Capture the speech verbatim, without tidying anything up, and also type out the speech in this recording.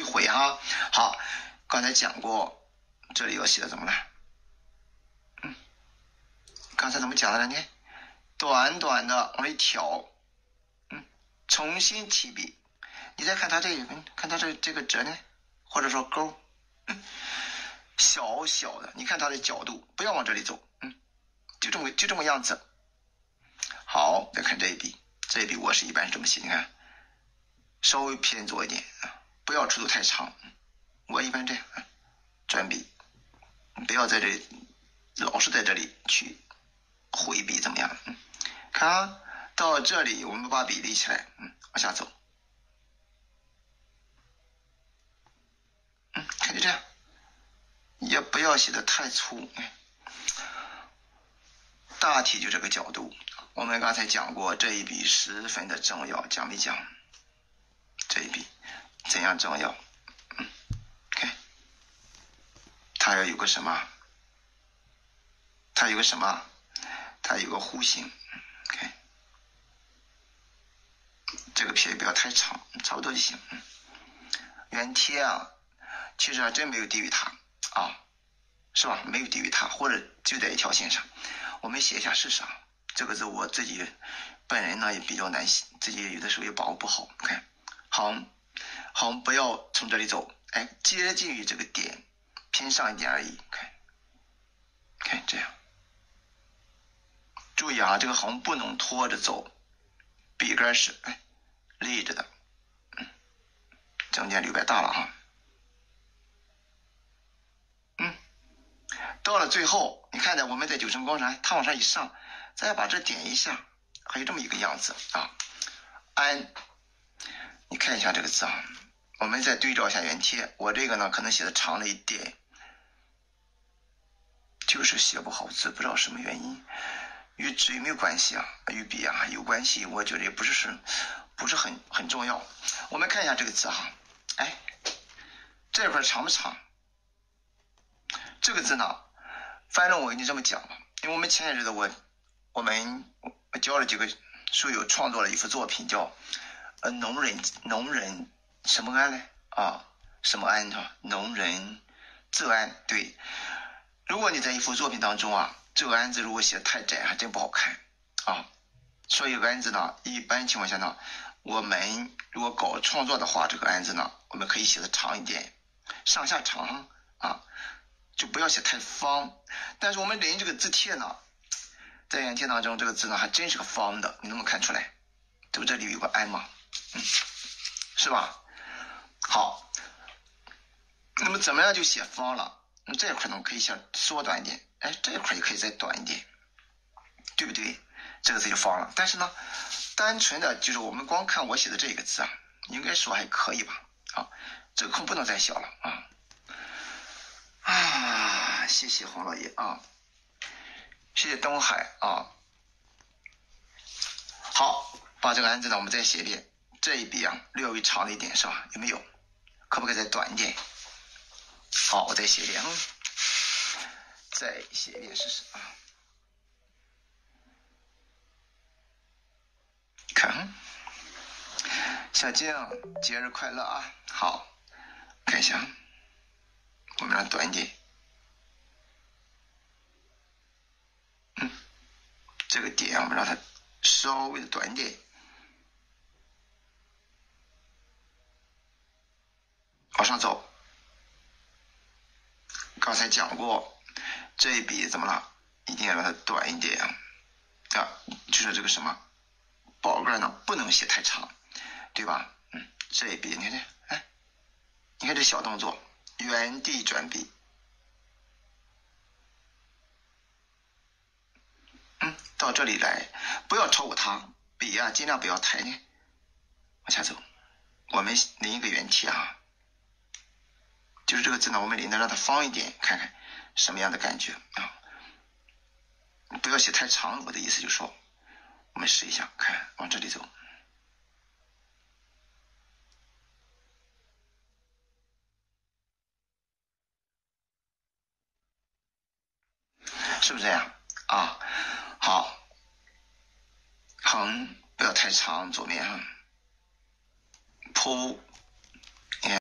回哈。好，刚才讲过，这里要写的怎么了？嗯，刚才怎么讲的呢？你看，短短的往里挑，嗯，重新提笔。你再看它这个，看它这这个折呢，或者说勾，嗯，小小的，你看它的角度，不要往这里走，嗯，就这么就这么样子。好，再看这一笔，这一笔我是一般是这么写，你看，稍微偏左一点，不要出度太长。我一般这样转笔，不要在这里老是在这里去回笔，怎么样？嗯，看啊，到这里我们把笔立起来，嗯，往下走，嗯，看就这样，也不要写的太粗，嗯，大体就这个角度。我们刚才讲过，这一笔十分的重要，讲没讲？这一笔怎样重要？嗯，看，它要有个什么？它有个什么？它有个弧形，看，这个撇不要太长，差不多就行。嗯，圆贴啊，其实还真没有低于它啊，是吧？没有低于它，或者就在一条线上。我们写一下是啥？这个字我自己本人呢也比较难写，自己有的时候也把握不好。看，横，横不要从这里走，哎，接近于这个点，偏上一点而已。看，看这样。注意啊，这个横不能拖着走，笔杆是哎立着的，嗯，中间留白大了哈。嗯，到了最后，你看着我们在九层高山，它往上一上，再把这点一下，还有这么一个样子啊。安，你看一下这个字啊，我们再对照一下原帖，我这个呢可能写的长了一点，就是写不好字，不知道什么原因。与纸有没有关系啊？与笔啊有关系，我觉得也不是是不是很很重要。我们看一下这个字哈，哎，这块长不长？这个字呢，反正我跟你这么讲吧，因为我们前些日子我我们我教了几个书友创作了一幅作品，叫呃农人农人什么安呢？啊，什么安哈？农人自安。对，如果你在一幅作品当中啊，这个安字如果写的太窄，还真不好看啊。所以这个安字呢，一般情况下呢，我们如果搞创作的话，这个安字呢，我们可以写的长一点，上下长啊，就不要写太方。但是我们临这个字帖呢，在原帖当中，这个字呢还真是个方的，你能不能看出来？这不这里有个安吗？嗯，是吧？好，那么怎么样就写方了？那这一块呢，可以写缩短一点，哎，这一块也可以再短一点，对不对？这个字就方了。但是呢，单纯的就是我们光看我写的这个字啊，应该说还可以吧？啊，这个空不能再小了啊！啊，谢谢黄老爷啊，谢谢东海啊。好，把这个安字呢，我们再写一遍。这一笔啊，略微长了一点，是吧？有没有？可不可以再短一点？好，我再写一遍，嗯，再写一遍试试啊。看，小静，节日快乐啊！好，看一下，我们让它短一点。嗯，这个点我们让它稍微的短一点。往上走，刚才讲过，这一笔怎么了？一定要让它短一点啊！啊，就是这个什么宝盖呢，不能写太长，对吧？嗯，这一笔你看这，哎，你看这小动作，原地转笔，嗯，到这里来，不要超过它，笔啊尽量不要抬呢，往下走。我们临一个原帖啊。就是这个字呢，我们临的让它方一点，看看什么样的感觉啊！不要写太长，我的意思就是说，我们试一下，看往这里走，是不是这样啊？好，横不要太长，左面啊，铺